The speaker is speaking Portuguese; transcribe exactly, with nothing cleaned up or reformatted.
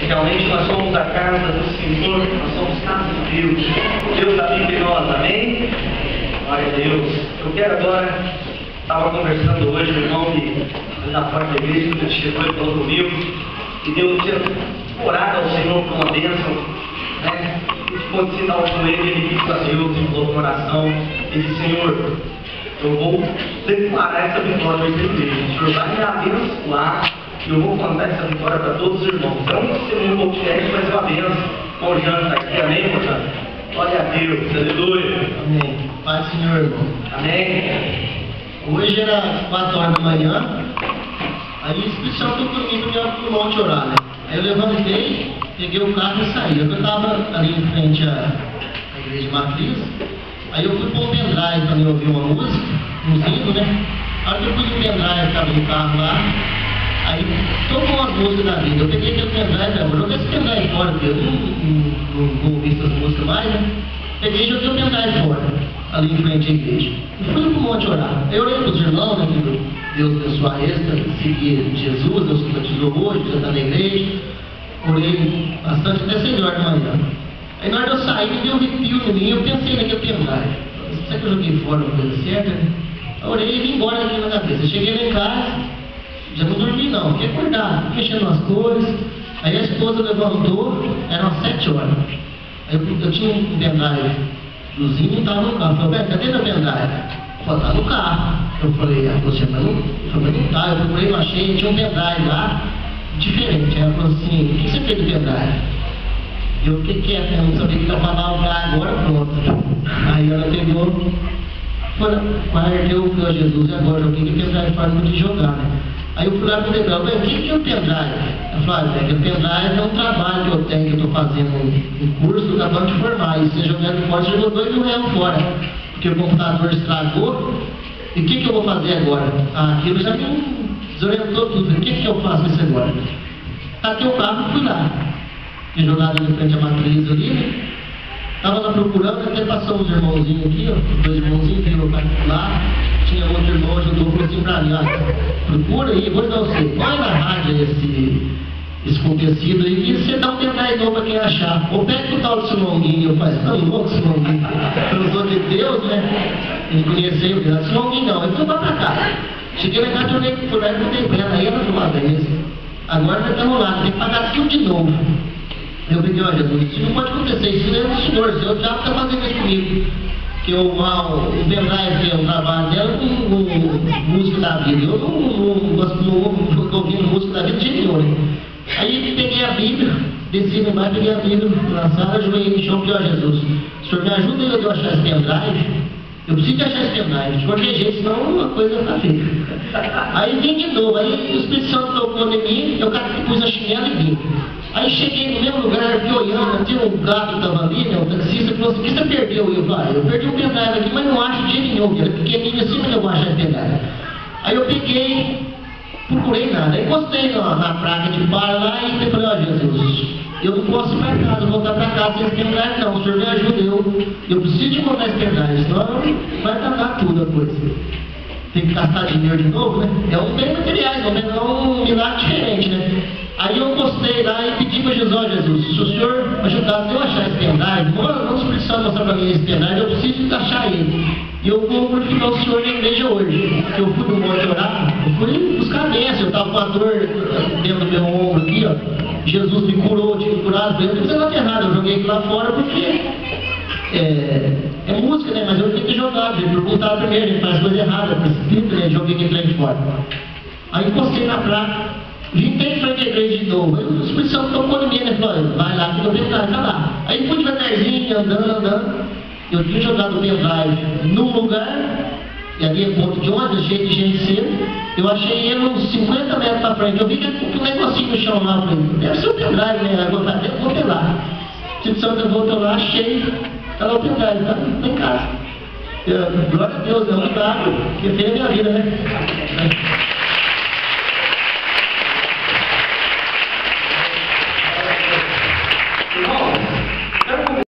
Realmente nós somos a casa do Senhor, nós somos casa de Deus. Deus habita em nós, amém? Glória a Deus. Eu quero agora, estava conversando hoje com o irmão que na porta da igreja, quando ele chegou e falou comigo, que Deus tinha orado ao Senhor por uma bênção, né? E quando se estava com ele, ele disse a Deus, e falou no coração, ele disse: Senhor, eu vou declarar essa vitória nessa igreja. O Senhor vai me abençoar e eu vou contar essa vitória para todos os irmãos. Então, você não podcast, mas eu abenço com o Janta aqui, amém, irmão Janta? Glória a Deus, aleluia. Amém. Pai do Senhor, irmão. Amém. Hoje era quatro horas da manhã, aí o Espírito Santo comigo para o monte orar, né? Aí eu levantei, peguei o carro e saí. Eu estava ali em frente à, à igreja de Matriz, aí eu fui pôr um pendrive para me ouvir uma música, um hino, né? A hora que eu pus o pendrive, estava no carro lá, aí tocou umas músicas da vida. Eu peguei aquele pendrive, eu joguei esse pendrive fora, porque eu não, não, não, não ouvi essas músicas mais, né? Peguei e joguei o pendrive fora, ali em frente à igreja. E fui pro monte orar. Eu orei para os irmãos, né, que Deus abençoar eles, seguir Jesus, Deus que batizou hoje, já está na igreja. Orei bastante até seis horas da manhã. Aí na hora de eu sair, me deu um arrepio em mim, eu pensei naquele pendrive. Será que eu joguei fora uma coisa certa? Eu orei e vim embora aqui na cabeça. Eu cheguei lá em casa, já não dormi não, fiquei acordado, mexendo nas coisas. Aí a esposa levantou, eram sete horas. Aí eu, eu tinha um pendrive dozinho e estava no carro. Eu falei: cadê meu pendrive? Falei: tá no carro. Eu falei: ah, você mas não, eu falei, não tá. Eu procurei, não achei, tinha um pendrive lá, diferente. Aí ela falou assim: o que você fez do pendrive? Eu fiquei quieto, eu não sabia o que eu falava, pra agora pronto. Aí ela pegou, foi, guardeu o meu Jesus, e agora eu joguei o pendrive fora, não podia jogar, né? Aí eu fui lá pro Debrão, o que que é o pendrive? Eu falei: ah, o pendrive é um trabalho que eu tenho, que eu estou fazendo um, um curso, acabando de formar. E você jogando fora, você jogou dois mil reais fora, porque o computador estragou. E o que que eu vou fazer agora? Ah, aquilo já me desorientou tudo. O que que eu faço isso agora? Taquei o carro e fui lá. Fiquei jogado de frente à matriz ali, né? Estava lá procurando, até passou uns irmãozinhos aqui, ó, dois irmãozinhos, veio lá, tinha outro irmão, ajudou, falou assim pra mim: ó, procura aí, vou dar você, põe na rádio esse, esse acontecido aí, e você dá um pendrive novo pra quem achar. Ou pega o tal do Simonguinho. Eu falei: tá louco, Simonguinho? Eu sou de Deus, né? Não conheci o grande Simonguinho, não. Ele falou: vai pra cá. Cheguei lá em casa, olhei por lá e botei vendo, aí ela falou: ah, beleza. Agora nós estamos lá, tem que pagar tudo de novo. Eu peguei: ó, Jesus, isso não pode acontecer, isso é um senhor, o diabo está fazendo isso comigo. Que eu, o pendrive que é o trabalho dela com, com música da vida. Eu não, não gosto, não estou ouvindo música da vida de jeito nenhum. Aí peguei a Bíblia, desci no mar, peguei a Bíblia na sala, ajoelhei no chão e falei: ó, Jesus, o senhor me ajuda eu a achar esse pendrive? Eu preciso de achar esse pendrive, de qualquer jeito, senão uma coisa está feia. Aí vim de novo, aí o Espírito Santo tocou em mim, eu pus a chinela e vim. Aí cheguei no mesmo lugar, fui olhando, tinha um gato que estava ali, né, o taxista falou assim: o que você perdeu? Eu falei: eu perdi um pendrive aqui, mas não acho de jeito nenhum, ele é pequenininho assim, mas eu vou achar esse pendrive. Aí eu peguei, procurei nada, aí encostei na, na placa de bar lá e falei: ó, Jesus, eu não posso ir para casa, voltar para casa sem esse pendrive não, o senhor me ajuda, eu, eu preciso de encontrar esse pendrive, senão vai tacar tudo a coisa. Tem que gastar dinheiro de novo, né? É um bem materiais, não é um milagre diferente, né? Aí eu postei lá e pedi para Jesus: ó, Jesus, se o senhor ajudasse eu a achar esse pendrive, não se precisar mostrar para mim esse pendrive, eu preciso achar ele. E eu vou glorificar o senhor na igreja hoje. Eu fui no monte orar, eu fui buscar a bênção, eu estava com a dor dentro do meu ombro aqui, ó. Jesus me curou, tinha curado, eu não fiz nada errado, eu joguei lá fora porque é, é música, né? Mas eu tenho que jogar, ele perguntar primeiro, ele faz coisa errada, espírito, né? Joguei aqui trem de fora. Aí encostei na placa, vim bem em frente à igreja de novo. Aí o Espírito Santo tocou em mim, né? Falou: vai lá, que eu tenho que tá lá. Aí fui devagarzinho, andando, andando. Eu tinha jogado o pendrive num lugar, e ali é ponto de ônibus, cheio de gente cedo. Eu achei ele uns cinquenta metros para frente. Eu vi que um negocinho no chão lá, eu falei: deve ser o pendrive, né? Eu vou ter lá. O Espírito Santo voltou lá, achei, tá lá o pendrive, tá em casa. Eu, glória a Deus, é um milagre, que fez a minha vida, né?